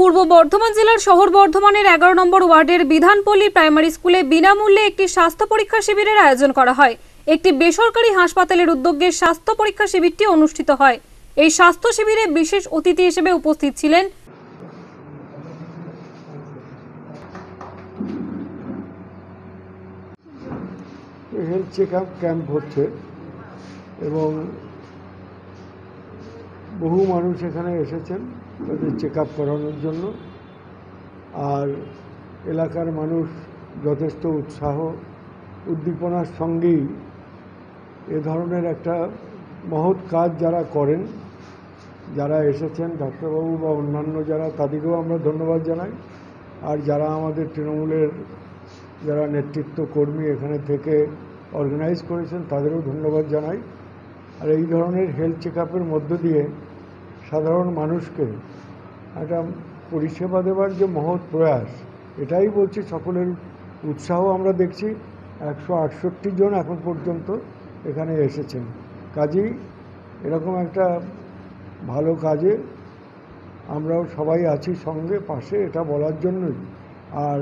পূর্ব বর্ধমান জেলার শহর বর্ধমানের 11 নম্বর ওয়ার্ডের বিধানপল্লী প্রাইমারি স্কুলে বিনামূল্যে একটি স্বাস্থ্য পরীক্ষা শিবিরের আয়োজন করা হয়। একটি বেসরকারি হাসপাতালের উদ্যোগে স্বাস্থ্য পরীক্ষা শিবিরটি অনুষ্ঠিত হয়। এই স্বাস্থ্য শিবিরে বিশেষ অতিথি হিসেবে উপস্থিত ছিলেন হেলথ চেকআপ ক্যাম্প হচ্ছে এবং বহু মানুষ এখানে এসেছেন তাদের চেকআপ করানোর জন্য। আর এলাকার মানুষ যথেষ্ট উৎসাহ উদ্দীপনার সঙ্গেই এ ধরনের একটা মহৎ কাজ যারা করেন, যারা এসেছেন ডাক্তারবাবু বা অন্যান্য যারা, তাদেরকেও আমরা ধন্যবাদ জানাই। আর যারা আমাদের তৃণমূলের যারা নেতৃত্ব কর্মী এখানে থেকে অর্গানাইজ করেছেন তাদেরও ধন্যবাদ জানাই। আর এই ধরনের হেলথ চেকআপের মধ্য দিয়ে সাধারণ মানুষকে একটা পরিষেবা দেওয়ার যে মহৎ প্রয়াস, এটাই বলছি সকলের উৎসাহ আমরা দেখছি। 168 জন এখন পর্যন্ত এখানে এসেছেন। কাজেই এরকম একটা ভালো কাজে আমরাও সবাই আছি সঙ্গে পাশে, এটা বলার জন্যই। আর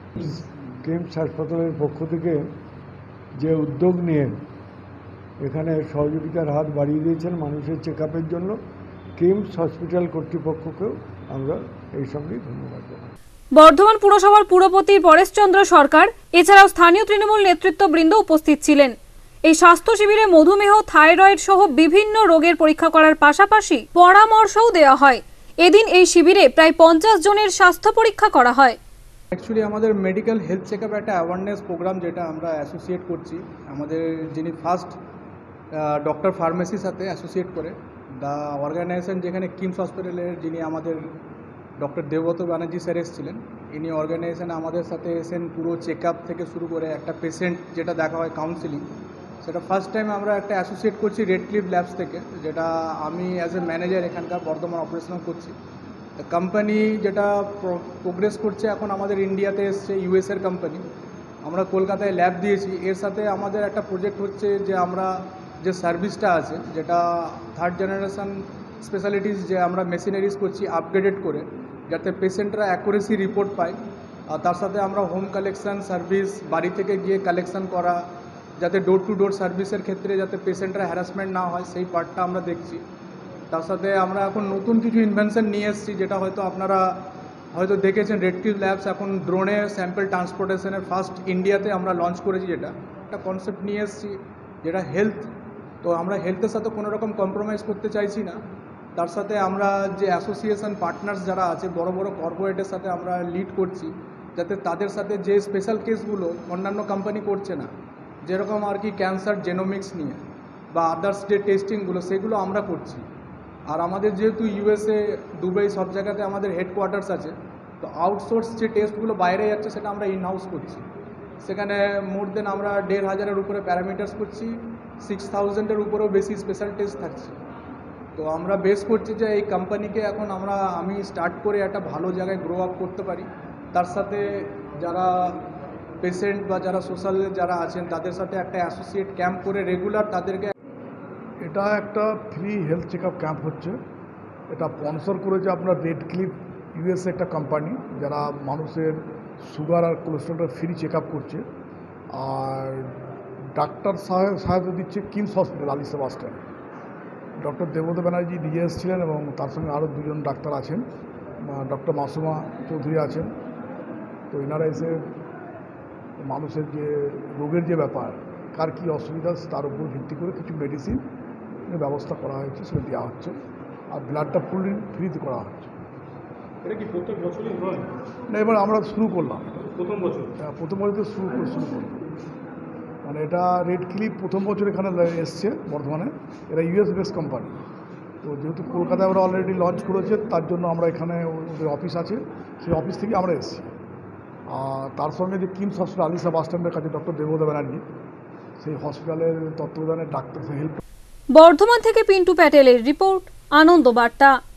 কিমস হাসপাতালের পক্ষ থেকে যে উদ্যোগ নিয়ে এখানে সহযোগিতার হাত বাড়িয়ে দিয়েছেন মানুষের চেকআপের জন্য, কিমস হসপিটাল কর্তৃপক্ষকেও আমরা এই সঙ্গেই ধন্যবাদ জানাই। বর্ধমান পুরসভার পুরপতি পরেশচন্দ্র সরকার এছাড়াও স্থানীয় তৃণমূল নেতৃত্ববৃন্দ উপস্থিত ছিলেন। এই স্বাস্থ্য শিবিরে মধুমেহ, থাইরয়েড সহ বিভিন্ন রোগের পরীক্ষা করার পাশাপাশি পরামর্শও দেওয়া হয়। এদিন এই শিবিরে প্রায় 50 জনের স্বাস্থ্য পরীক্ষা করা হয়। অ্যাকচুয়ালি আমাদের মেডিকেল হেলথ চেকআপ একটা অ্যাওয়ারনেস প্রোগ্রাম যেটা আমরা অ্যাসোসিয়েট করছি আমাদের যিনি ফার্স্ট ডক্টর ফার্মেসির সাথে অ্যাসোসিয়েট করে দ্য অর্গানাইজেশন, যেখানে কিমস হসপিটালের যিনি আমাদের ডক্টর দেবব্রত ব্যানার্জি স্যার এসেছিলেন, ইনি অর্গানাইজেশানে আমাদের সাথে এসেন পুরো চেকআপ থেকে শুরু করে একটা পেশেন্ট যেটা দেখা হয় কাউন্সিলিং, সেটা ফার্স্ট টাইম আমরা একটা অ্যাসোসিয়েট করছি রেড ক্লিফ ল্যাবস থেকে, যেটা আমি অ্যাজ এ ম্যানেজার এখানকার বর্ধমান অপারেশনাল করছি। কোম্পানি যেটা প্রোগ্রেস করছে এখন আমাদের ইন্ডিয়াতে এসছে, ইউএসের কোম্পানি। আমরা কলকাতায় ল্যাব দিয়েছি। এর সাথে আমাদের একটা প্রজেক্ট হচ্ছে যে আমরা যে সার্ভিসটা আছে, যেটা থার্ড জেনারেশন স্পেশালিটিস, যে আমরা মেশিনারিজ করছি আপগ্রেডেড করে, যাতে পেশেন্টরা অ্যাকুরেসি রিপোর্ট পায়। আর তার সাথে আমরা হোম কালেকশান সার্ভিস, বাড়ি থেকে গিয়ে কালেকশান করা, যাতে ডোর টু ডোর সার্ভিসের ক্ষেত্রে যাতে পেশেন্টরা হ্যারাসমেন্ট না হয়, সেই পার্টটা আমরা দেখছি। তার সাথে আমরা এখন নতুন কিছু ইনভেনশন নিয়ে এসেছি, যেটা হয়তো আপনারা হয়তো দেখেছেন, রেড ক্লিফ ল্যাবস এখন ড্রোনে স্যাম্পল ট্রান্সপোর্টেশনের ফার্স্ট ইন্ডিয়াতে আমরা লঞ্চ করেছি। যেটা একটা কনসেপ্ট নিয়ে এসেছি যেটা হেলথ, তো আমরা হেলথের সাথে কোনো রকম কম্প্রোমাইজ করতে চাইছি না। তার সাথে আমরা যে অ্যাসোসিয়েশন পার্টনার্স যারা আছে বড় বড় কর্পোরেটের সাথে আমরা লিড করছি, যাতে তাদের সাথে যে স্পেশাল কেসগুলো অন্যান্য কোম্পানি করছে না, যেরকম আর কি ক্যান্সার জেনোমিক্স নিয়ে বা আদার্স যে টেস্টিংগুলো, সেগুলো আমরা করছি। আর আমাদের যেহেতু ইউএসএ, দুবাই সব জায়গাতে আমাদের হেডকোয়ার্টার্স আছে, তো আউটসোর্স যে টেস্টগুলো বাইরে যাচ্ছে সেটা আমরা ইন হাউস করছি। সেখানে মোর দেন আমরা 1500-এর উপরে প্যারামিটার্স করছি, 6000-এর উপরেও বেশি স্পেশাল টেস্ট থাকছে। তো আমরা বেস করছি যে এই কোম্পানিকে এখন আমি স্টার্ট করে একটা ভালো জায়গায় গ্রো আপ করতে পারি। তার সাথে যারা পেশেন্ট বা যারা সোশ্যাল যারা আছেন তাদের সাথে একটা অ্যাসোসিয়েট ক্যাম্প করে রেগুলার তাদেরকে। এটা একটা ফ্রি হেলথ চেকআপ ক্যাম্প হচ্ছে। এটা স্পন্সর করেছে আপনার রেড ক্লিফ ইউএসএ একটা কোম্পানি, যারা মানুষের সুগার আর কোলেস্ট্রলটা ফ্রি চেকআপ করছে। আর ডাক্তার সহায়তা দিচ্ছে KIMS hospital Alisha bus stand. Doctor Debabrata Banerjee নিজে এসেছিলেন এবং তার সঙ্গে আরও দুজন ডাক্তার আছেন, ডক্টর মাসুমা চৌধুরী আছেন। তো এনারা এসে মানুষের যে রোগের যে ব্যাপার, কার কী অসুবিধা, তার উপর ভিত্তি করে কিছু মেডিসিন ব্যবস্থা করা হয়েছে, সেটা দেওয়া হচ্ছে। আর ব্লাডটা ফুললি ফ্রিতে করা হচ্ছে। এটা কি প্রত্যেক বছরই হয় না, এবার আমরা শুরু করলাম। প্রথম বছর? হ্যাঁ, প্রথম বছর শুরু করলাম। মানে এটা রেড ক্লিফ প্রথম বছর এখানে এসছে বর্ধমানে। এরা ইউএস বেস কোম্পানি। তো যেহেতু কলকাতায় ওরা অলরেডি লঞ্চ করেছে, তার জন্য আমরা এখানে ওদের অফিস আছে, সেই অফিস থেকে আমরা এসেছি। আর তার সঙ্গে যে কিমস হসপিটাল আলিসা বাস স্ট্যান্ডের কাছে ডক্টর দেবব্রত ব্যানার্জি, সেই হসপিটালের তত্ত্বাবধানে ডাক্তার হেল্প। বর্ধমান থেকে পিন্টু প্যাটেলের রিপোর্ট, আনন্দ বার্তা।